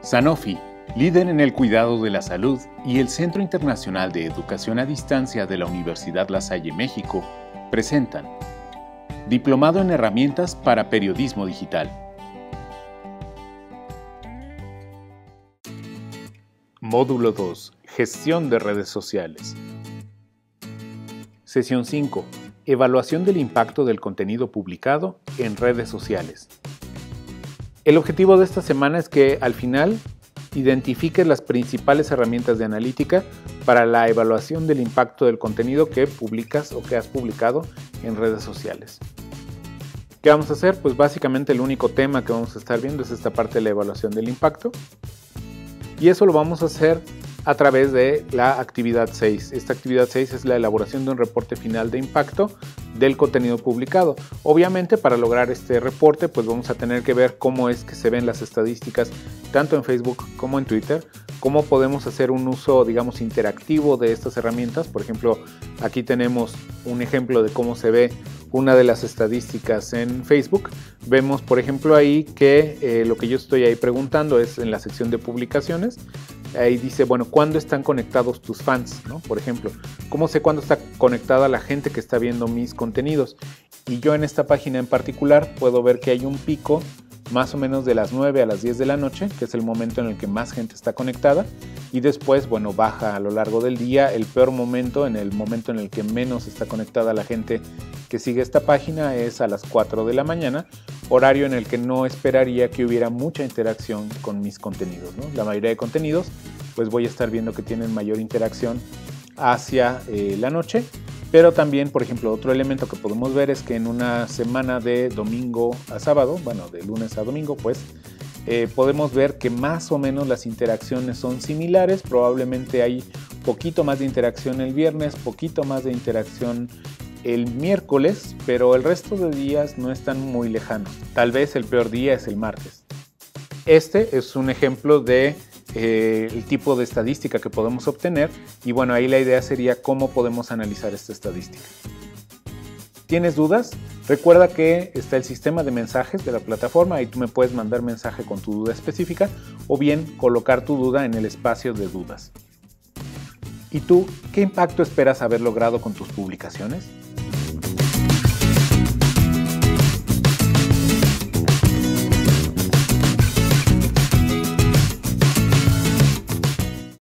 Sanofi, líder en el cuidado de la salud, y el Centro Internacional de Educación a Distancia de la Universidad La Salle México presentan Diplomado en Herramientas para Periodismo Digital. Módulo 2. Gestión de redes sociales. Sesión 5. Evaluación del impacto del contenido publicado en redes sociales. El objetivo de esta semana es que al final identifiques las principales herramientas de analítica para la evaluación del impacto del contenido que publicas o que has publicado en redes sociales. ¿Qué vamos a hacer? Pues básicamente el único tema que vamos a estar viendo es esta parte de la evaluación del impacto. Y eso lo vamos a hacer a través de la actividad 6. Esta actividad 6 es la elaboración de un reporte final de impacto del contenido publicado. Obviamente, para lograr este reporte, pues vamos a tener que ver cómo es que se ven las estadísticas tanto en Facebook como en Twitter, cómo podemos hacer un uso, digamos, interactivo de estas herramientas. Por ejemplo, aquí tenemos un ejemplo de cómo se ve una de las estadísticas en Facebook. Vemos, por ejemplo, ahí que lo que yo estoy ahí preguntando es en la sección de publicaciones. Ahí dice, bueno, ¿cuándo están conectados tus fans? ¿No? Por ejemplo, ¿cómo sé cuándo está conectada la gente que está viendo mis contenidos? Y yo en esta página en particular puedo ver que hay un pico más o menos de las 9 a las 10 de la noche, que es el momento en el que más gente está conectada, y después, bueno, baja a lo largo del día. El peor momento, en el momento en el que menos está conectada la gente que sigue esta página, es a las 4 de la mañana, horario en el que no esperaría que hubiera mucha interacción con mis contenidos, ¿no? La mayoría de contenidos, pues voy a estar viendo que tienen mayor interacción hacia la noche. Pero también, por ejemplo, otro elemento que podemos ver es que en una semana de domingo a sábado, bueno, de lunes a domingo, pues, podemos ver que más o menos las interacciones son similares. Probablemente hay poquito más de interacción el viernes, poquito más de interacción el miércoles, pero el resto de días no están muy lejanos. Tal vez el peor día es el martes. Este es un ejemplo de el tipo de estadística que podemos obtener, y bueno, ahí la idea sería cómo podemos analizar esta estadística. ¿Tienes dudas? Recuerda que está el sistema de mensajes de la plataforma y tú me puedes mandar mensaje con tu duda específica o bien colocar tu duda en el espacio de dudas. ¿Y tú, qué impacto esperas haber logrado con tus publicaciones?